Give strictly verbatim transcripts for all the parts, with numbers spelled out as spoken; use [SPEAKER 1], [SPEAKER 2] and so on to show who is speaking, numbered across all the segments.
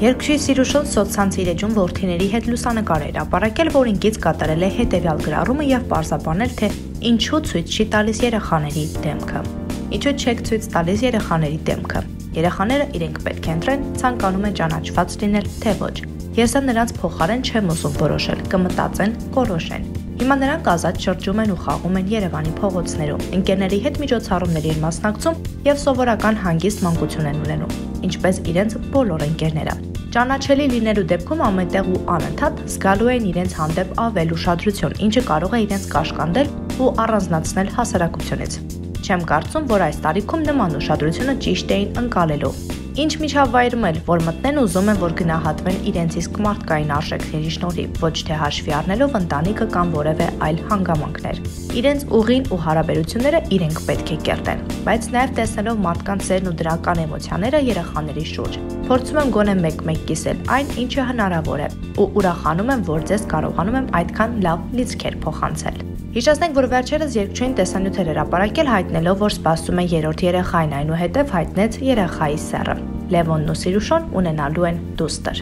[SPEAKER 1] Երկրի Սիրուշոն սոցցանցի էջում որդիների հետ լուսանկար էր ապարակել, որ ինքից կատարել է հետևյալ գրառումը եւ պարզաբանել, թե ինչու ցույց չի տալիս երեխաների դեմքը։ Ինչու չեք ցույց տալիս երեխաների դեմքը։ Երեխաները իրենք պետք է ընտրեն, ցանկանում են ճանաչված լինել, թե ոչ։ Ես նրանց փոխարեն չեմ ուզում որոշել, կմտածեն, կորոշեն։ Հիմա նրանք ազատ շրջում են ու խաղում են Երևանի փողոցներում, ընկերների հետ միջոցառումների են մասնակցում եւ սովորական հանգիստ մանկություն են ունենում, ինչպես իրենց բոլոր ընկերները։ Ճանաչելի լինելու դեպքում ամենտեղ ու անընդհատ զգալու են իրենց հանդեպ ավել ուշադրություն, ինչը կարող է իրենց կաշկանդել ու առանձնացնել հասարակությունից։ Չեմ կարծում, որ այս տարիքում նման ուշադրությունը ճիշտ էին ընկալելու։ Ինչ միջավայրում էլ, որ մտնեն, ուզում են, որ գնահատվեն իրենց իսկ մարդկային արժեքների շնորհիվ, ոչ թե հաշվի առնելով ընտանիքը կամ որևէ այլ հանգամանքներ։ Իրենց ուղին ու հարաբերությունները իրենք պետք է կերտեն, բայց նաև տեսնելով մարդկանց սերն ու դրական էմոցիաները երեխաների շուրջ։ Փորձում եմ գոնե մեկ-մեկ կիսել այն, ինչը հնարավոր է, ու ուրախանում եմ, որ ձեզ կարողանում եմ այդքան լավ լիցքեր փոխանցել։ Հիշեցնենք, որ վերջերս երկչույն տեսանյութեր էր ապարակել հայտնելով, որ սպասում է երրորդ երեխային, այնուհետև հայտնեց երեխայի սեռը։ Լևոնն ու Սիրուշոն ունենալու են դուստր։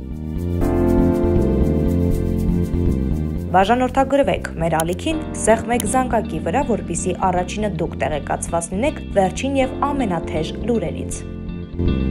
[SPEAKER 1] Բաժանորդագրվեք մեր ալիքին սեղմեք զանգակի վրա, որպեսզի առաջինը դուք տեղեկացված լինեք վերջին եւ ամենաթեժ լուրերից։